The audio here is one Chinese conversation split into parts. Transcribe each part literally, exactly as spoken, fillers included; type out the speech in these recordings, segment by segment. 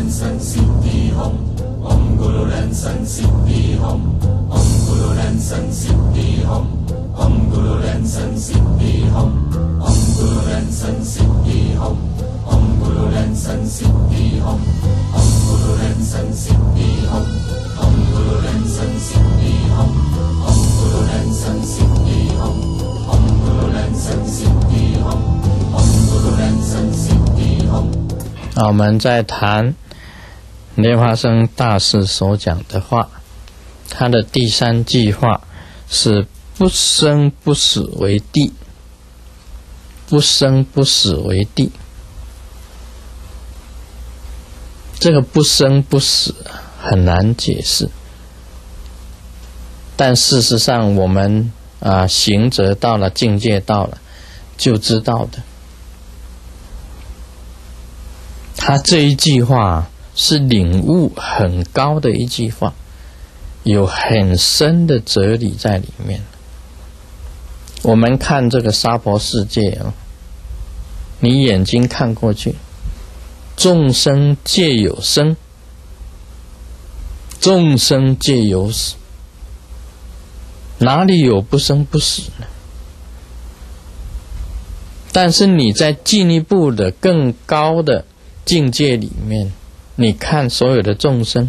Sensation Siddhi Hum Om Guru Ransan Siddhi Hum Om Guru Ransan Siddhi Hum Om Guru Ransan Siddhi Hum Om Guru Ransan Siddhi Hum Om Guru Ransan Siddhi Hum Om Guru Ransan Siddhi Hum Om Guru Ransan Siddhi Hum Om Guru Ransan Siddhi Hum Om Guru Ransan Siddhi Hum Om Guru Ransan Siddhi Hum。 那我们在谈莲花生大师所讲的话，他的第三句话是不生不死为地，不生不死为地。这个不生不死很难解释，但事实上我们啊行者到了，境界到了，就知道的。他这一句话是领悟很高的一句话，有很深的哲理在里面。我们看这个娑婆世界啊，你眼睛看过去，众生皆有生，众生皆有死，哪里有不生不死呢？但是你在进一步的更高的境界里面，你看所有的众生，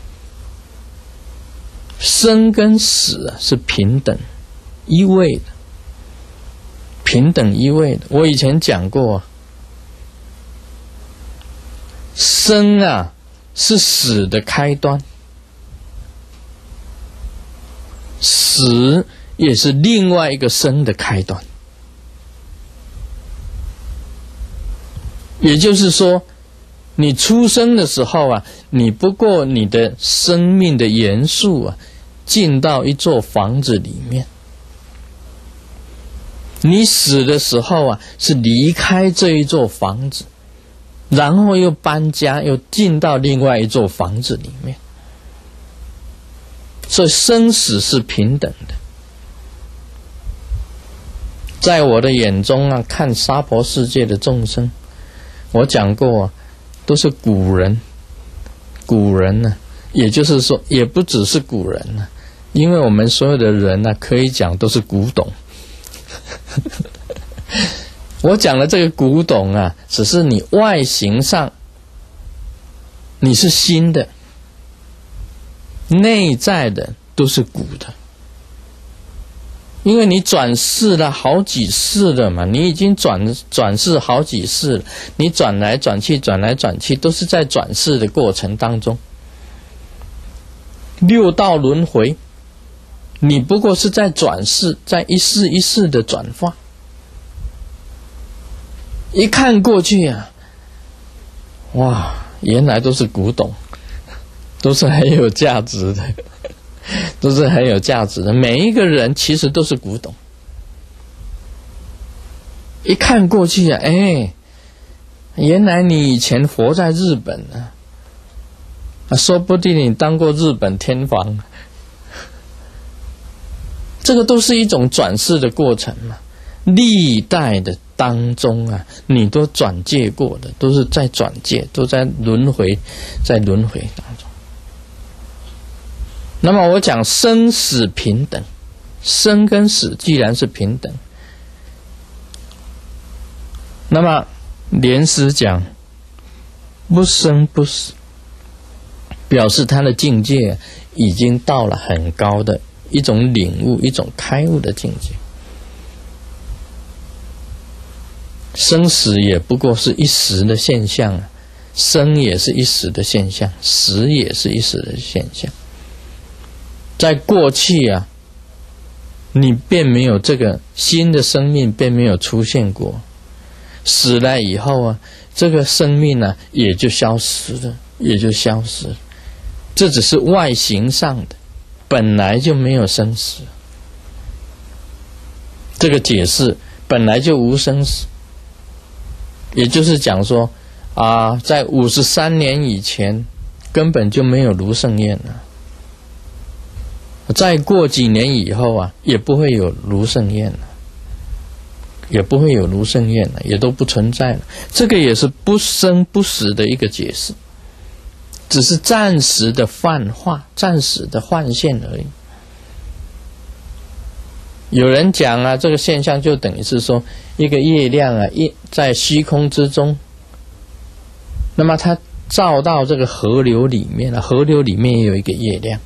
生跟死是平等一位的，平等一位的。我以前讲过，生啊是死的开端，死也是另外一个生的开端。也就是说，你出生的时候啊，你不过你的生命的元素啊，进到一座房子里面。你死的时候啊，是离开这一座房子，然后又搬家，又进到另外一座房子里面。所以生死是平等的。在我的眼中啊，看娑婆世界的众生，我讲过啊，都是古人，古人呢、啊，也就是说，也不只是古人呢、啊，因为我们所有的人呢、啊，可以讲都是古董。我讲的这个古董啊，只是你外形上你是新的，内在的都是古的。因为你转世了好几世了嘛，你已经转转世好几世了，你转来转去，转来转去，都是在转世的过程当中。六道轮回，你不过是在转世，在一世一世的转化。一看过去啊，哇，原来都是古董，都是很有价值的。都是很有价值的，每一个人其实都是古董。一看过去啊，哎，原来你以前活在日本啊，啊说不定你当过日本天皇，这个都是一种转世的过程嘛。历代的当中啊，你都转介过的，都是在转介，都在轮回，在轮回当中。那么我讲生死平等，生跟死既然是平等，那么莲师讲不生不死，表示他的境界已经到了很高的一种领悟，一种开悟的境界。生死也不过是一时的现象啊，生也是一时的现象，死也是一时的现象。在过去啊，你便没有这个新的生命，便没有出现过。死了以后啊，这个生命呢、啊、也就消失了，也就消失了。这只是外形上的，本来就没有生死。这个解释本来就无生死，也就是讲说啊，在五十三年以前根本就没有卢胜彦了。再过几年以后啊，也不会有卢胜彦了，也不会有卢胜彦了，也都不存在了。这个也是不生不死的一个解释。 只是暂时的幻化，暂时的幻现而已。有人讲啊，这个现象就等于是说，一个月亮啊，一在虚空之中，那么它照到这个河流里面了，河流里面也有一个月亮。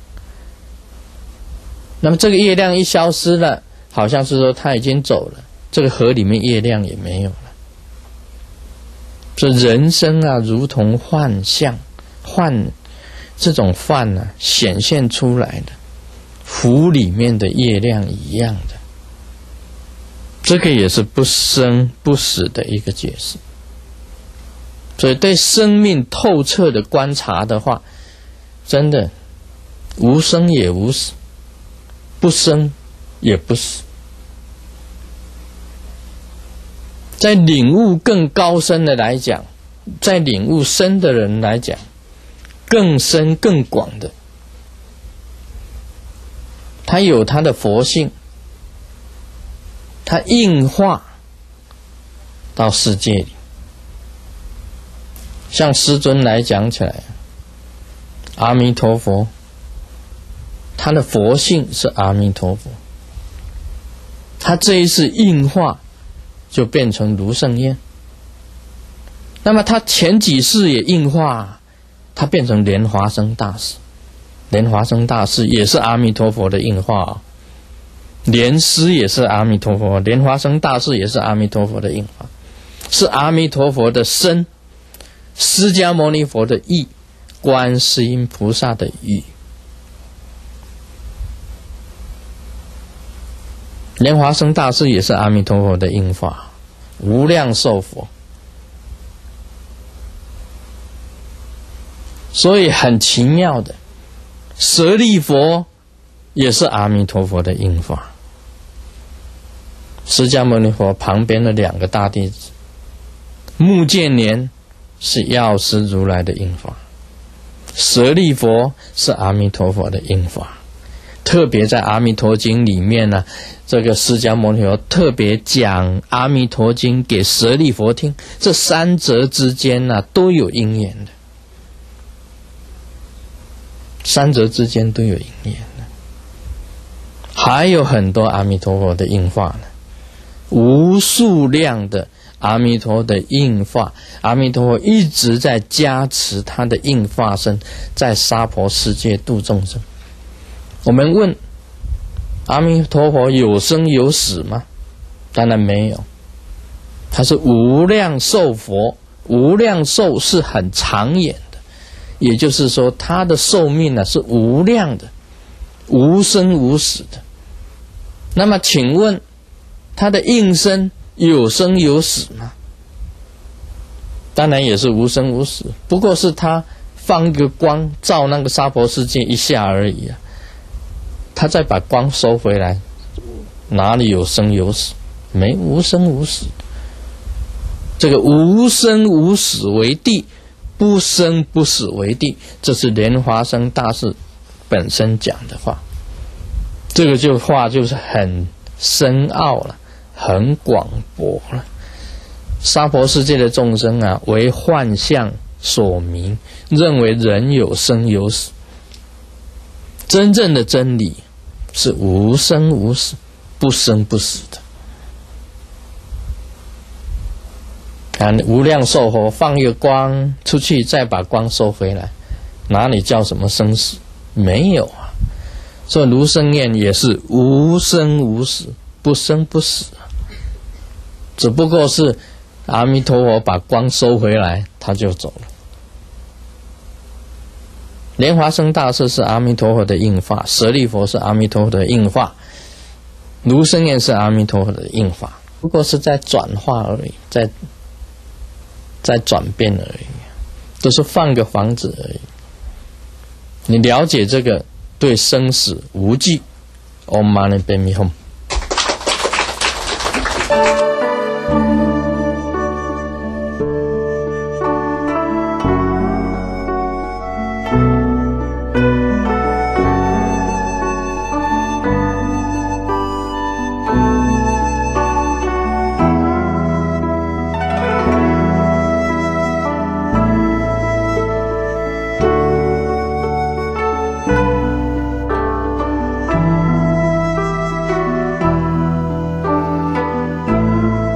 那么这个月亮一消失了，好像是说它已经走了，这个河里面月亮也没有了。这人生啊，如同幻象，幻这种幻啊，显现出来的湖里面的月亮一样的。这个也是不生不死的一个解释。所以对生命透彻的观察的话，真的无生也无死，不生也不死。在领悟更高深的来讲，在领悟深的人来讲，更深更广的，他有他的佛性，他应化到世界里。像师尊来讲起来，阿弥陀佛，他的佛性是阿弥陀佛，他这一次应化就变成卢胜彦。那么他前几世也应化，他变成莲华生大士。莲华生大士也是阿弥陀佛的应化啊，莲师也是阿弥陀佛，莲华生大士也是阿弥陀佛的应化，是阿弥陀佛的身，释迦牟尼佛的意，观世音菩萨的语。莲华生大士也是阿弥陀佛的应化，无量寿佛。所以很奇妙的，舍利佛也是阿弥陀佛的应化。释迦牟尼佛旁边的两个大弟子，目犍连是药师如来的应化，舍利佛是阿弥陀佛的应化。特别在阿弥陀经里面呢，这个释迦牟尼佛特别讲阿弥陀经给舍利佛听，这三者之间呢都有因缘的，三者之间都有因缘的。还有很多阿弥陀佛的应化呢，无数量的阿弥陀的应化，阿弥陀佛一直在加持他的应化身，在娑婆世界度众生。我们问，阿弥陀佛有生有死吗？当然没有，他是无量寿佛，无量寿是很长远的，也就是说他的寿命呢是无量的，无生无死的。那么请问他的应身有生有死吗？当然也是无生无死，不过是他放一个光照那个娑婆世界一下而已啊，他再把光收回来，哪里有生有死？没，无生无死。这个无生无死为地，不生不死为地，这是莲华生大士本身讲的话。这个就话就是很深奥了，很广博了。娑婆世界的众生啊，为幻象所迷，认为人有生有死。真正的真理是无生无死，不生不死的。看无量寿佛放一个光出去，再把光收回来，哪里叫什么生死？没有啊。所以卢胜彦也是无生无死，不生不死，只不过是阿弥陀佛把光收回来，他就走了。莲华生大士是阿弥陀佛的应化，舍利佛是阿弥陀佛的应化，卢胜彦是阿弥陀佛的应化，不过是在转化而已，在在转变而已，都是换个房子而已。你了解这个，对生死无惧。Om Mani Padme Hum。